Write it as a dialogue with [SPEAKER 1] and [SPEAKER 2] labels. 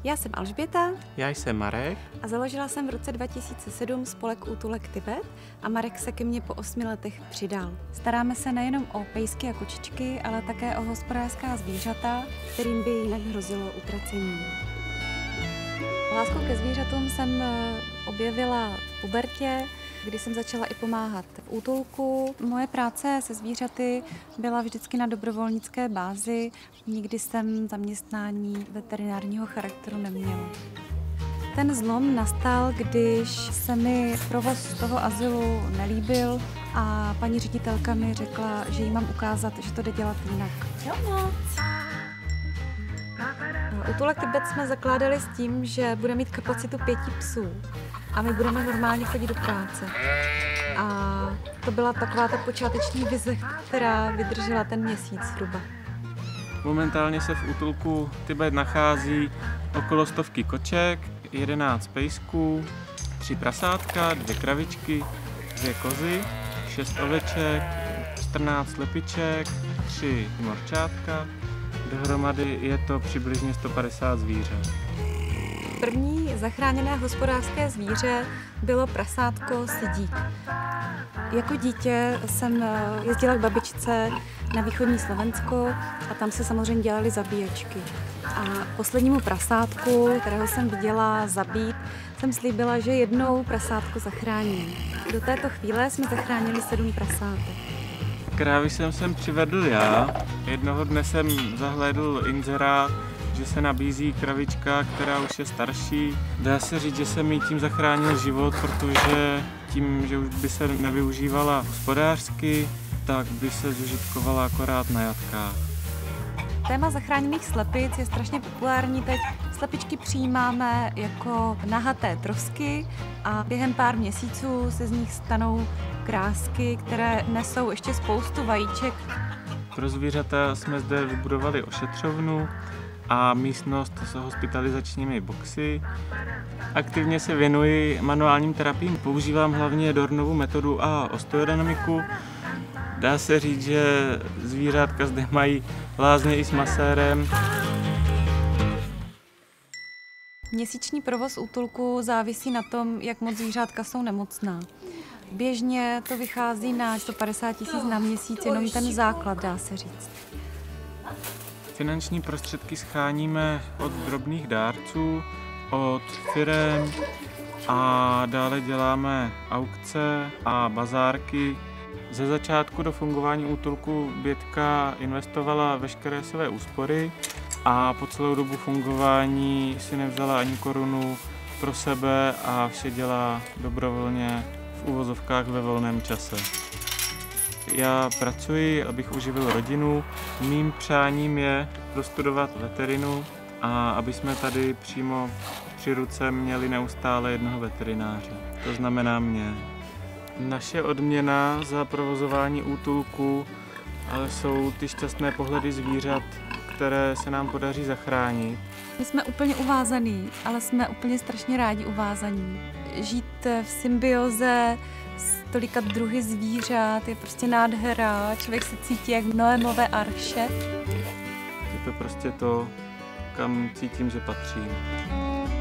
[SPEAKER 1] Já jsem Alžběta.
[SPEAKER 2] Já jsem Marek.
[SPEAKER 1] A založila jsem v roce 2007 spolek Útulek Tibet a Marek se ke mně po 8 letech přidal. Staráme se nejenom o pejsky a kočičky, ale také o hospodářská zvířata, kterým by jinak hrozilo utracení. Lásku ke zvířatům jsem objevila v pubertě, kdy jsem začala i pomáhat v útulku. Moje práce se zvířaty byla vždycky na dobrovolnické bázi, nikdy jsem zaměstnání veterinárního charakteru neměla. Ten zlom nastal, když se mi provoz toho azylu nelíbil a paní ředitelka mi řekla, že jí mám ukázat, že to jde dělat jinak. Útulek Tibet jsme zakládali s tím, že bude mít kapacitu 5 psů a my budeme normálně chodit do práce. A to byla taková ta počáteční vize, která vydržela ten měsíc zhruba.
[SPEAKER 2] Momentálně se v útulku Tibet nachází okolo 100 koček, 11 pejsků, 3 prasátka, 2 kravičky, 2 kozy, 6 oveček, 14 slepiček, 3 morčátka. Dohromady je to přibližně 150 zvířat.
[SPEAKER 1] První zachráněné hospodářské zvíře bylo prasátko Sidík. Jako dítě jsem jezdila k babičce na východní Slovensko a tam se samozřejmě dělaly zabíječky. A poslednímu prasátku, kterého jsem viděla zabít, jsem slíbila, že jednou prasátko zachráním. Do této chvíle jsme zachránili 7 prasátek.
[SPEAKER 2] Krávy jsem sem přivedl já. Jednoho dne jsem zahlédl inzerát, že se nabízí kravička, která už je starší. Dá se říct, že jsem jí tím zachránil život, protože tím, že už by se nevyužívala hospodářsky, tak by se zužitkovala akorát na jatkách.
[SPEAKER 1] Téma zachráněných slepic je strašně populární teď. Slepičky přijímáme jako nahaté trosky a během pár měsíců se z nich stanou krásky, které nesou ještě spoustu vajíček.
[SPEAKER 2] Pro zvířata jsme zde vybudovali ošetřovnu a místnost s hospitalizačními boxy. Aktivně se věnuji manuálním terapiím. Používám hlavně Dornovu metodu a osteodynamiku. Dá se říct, že zvířátka zde mají lázně i s masérem.
[SPEAKER 1] Měsíční provoz útulku závisí na tom, jak moc zvířátka jsou nemocná. Běžně to vychází na 150 000 na měsíc, jenom ten základ, dá se říct.
[SPEAKER 2] Finanční prostředky scháníme od drobných dárců, od firem a dále děláme aukce a bazárky. Ze začátku do fungování útulku Bětka investovala veškeré své úspory a po celou dobu fungování si nevzala ani korunu pro sebe a vše dělá dobrovolně v uvozovkách ve volném čase. Já pracuji, abych uživil rodinu. Mým přáním je prostudovat veterinu a aby jsme tady přímo při ruce měli neustále jednoho veterináře. To znamená mě. Naše odměna za provozování útulku ale jsou ty šťastné pohledy zvířat, které se nám podaří zachránit.
[SPEAKER 1] My jsme úplně uvázaný, ale jsme úplně strašně rádi uvázaní. Žít v symbioze s tolika druhy zvířat je prostě nádhera. Člověk se cítí jak v Noémové arše.
[SPEAKER 2] Je to prostě to, kam cítím, že patřím.